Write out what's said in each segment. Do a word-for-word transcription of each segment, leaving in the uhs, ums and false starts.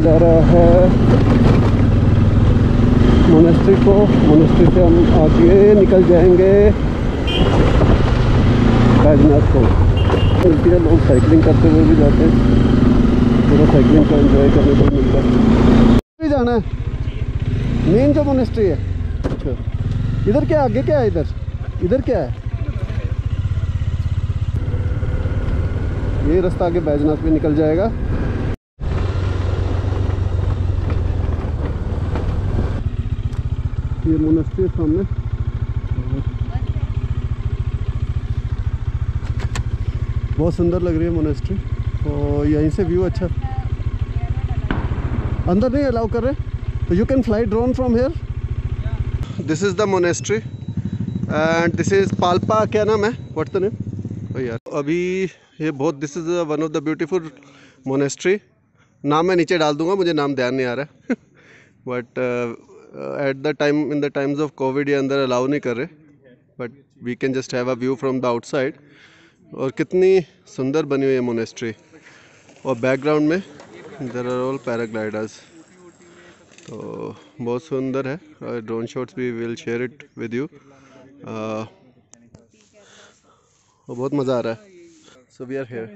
जा रहा है मोनेस्ट्री को। मोनेस्ट्री से हम आगे निकल जाएंगे बैजनाथ को। मिलती है, लोग साइकिलिंग करते हुए भी जाते हैं, पूरा साइकिलिंग का एंजॉय करने को मिलता है। भी जाना है मेन जो मोनेस्ट्री है। अच्छा, इधर क्या आगे क्या है? इधर इधर क्या है? ये रास्ता आगे बैजनाथ में निकल जाएगा। ये मोनेस्ट्री सामने, बहुत सुंदर लग रही है मोनेस्ट्री। और यहीं से व्यू अच्छा, अंदर नहीं अलाउ कर रहे, तो you can fly drone from here. This is the monastery and this is Palpa, क्या नाम है, व्हाट्स द नेम? यार अभी ये बहुत, this is one of the beautiful monastery. नाम मैं नीचे डाल दूंगा, मुझे नाम ध्यान नहीं आ रहा है but at the time, in the times of covid ये अंदर अलाउ नहीं कर रहे, but we can just have a view from the outside. और कितनी सुंदर बनी हुई है मोनेस्ट्री। और बैकग्राउंड में देयर आर ऑल पैराग्लाइडर्स, तो बहुत सुंदर है। और ड्रोन शॉट्स भी will share it with you. बहुत मज़ा आ रहा है। So we are here.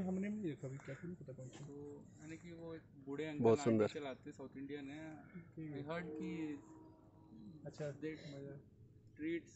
बहुत सुंदर। साउथ इंडियन है। आई हर्ड कि अच्छा ट्रीट्स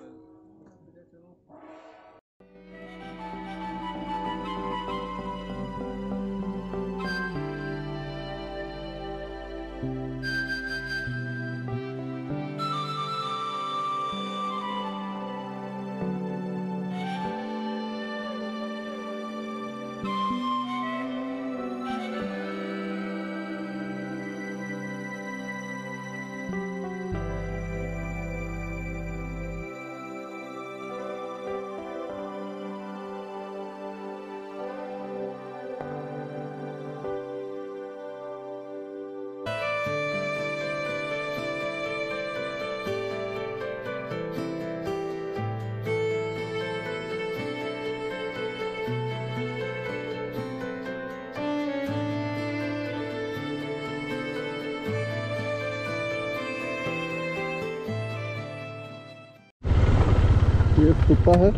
ये स्तूपा है,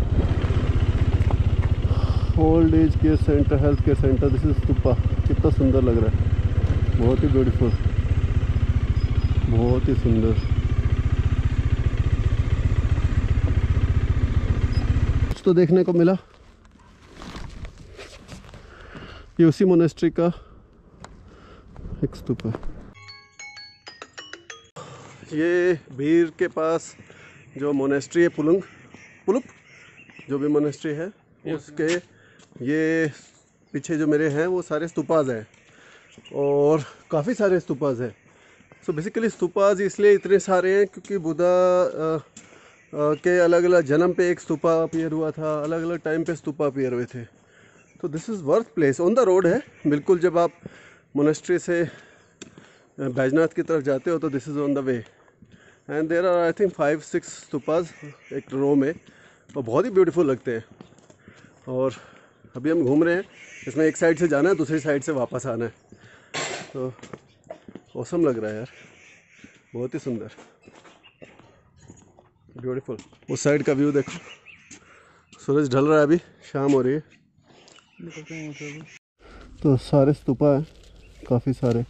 old age care centre, health care centre. This is stupa. कितना सुंदर लग रहा है, बहुत ही ब्यूटीफुल, बहुत ही सुंदर। कुछ तो देखने को मिला। ये उसी मोनेस्ट्री का एक स्तूपा है। ये भीर के पास जो मोनेस्ट्री है, पुलुंग पुलुप जो भी मोनेस्ट्री है, उसके ये पीछे जो मेरे हैं वो सारे स्तूपाज हैं, और काफ़ी सारे स्तूपाज हैं। सो बेसिकली स्तूपाज इसलिए इतने सारे हैं क्योंकि बुद्धा के अलग अलग जन्म पे एक स्तूपा अपीयर हुआ था, अलग अलग टाइम पे स्तूपा अपीयर हुए थे। तो this is worth place, on the road है बिल्कुल। जब आप मोनेस्ट्री से बैजनाथ की तरफ जाते हो तो this is on the way. And there are I think five six stupas एक रो में, और बहुत ही ब्यूटीफुल लगते हैं। और अभी हम घूम रहे हैं, इसमें एक साइड से जाना है, दूसरी साइड से वापस आना है। तो औसम लग रहा है यार, बहुत ही सुंदर, ब्यूटीफुल। उस साइड का व्यू देखो, सूरज ढल रहा है, अभी शाम हो रही है। तो सारे स्तूपा हैं, काफ़ी सारे।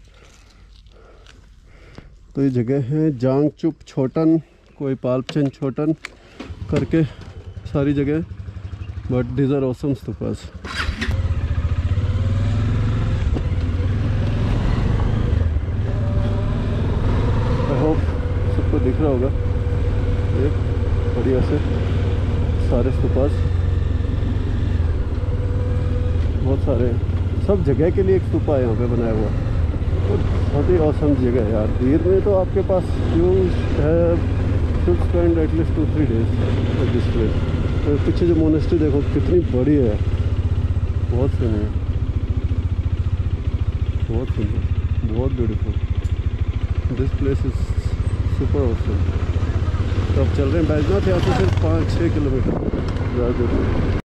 तो ये जगह है जांगचुप छोटन, कोई पाल्पचन छोटन करके सारी जगह, but these are awesome stupas. I hope सबको दिख रहा होगा ये बढ़िया से सारे स्तूपास, बहुत सारे, सब जगह के लिए एक स्तूपा है यहाँ पे बनाया हुआ। बहुत ही औसम जगह है यार। भीर में तो आपके पास यू है should spend at least two three days at this place. तो पीछे जो मोनेस्ट्री देखो कितनी बड़ी है, बहुत सुंदर, बहुत सुंदर, बहुत beautiful. This place is super awesome. तो अब चल रहे हैं बैजनाथ, यहाँ से सिर्फ पाँच छः किलोमीटर ज़्यादा दूर।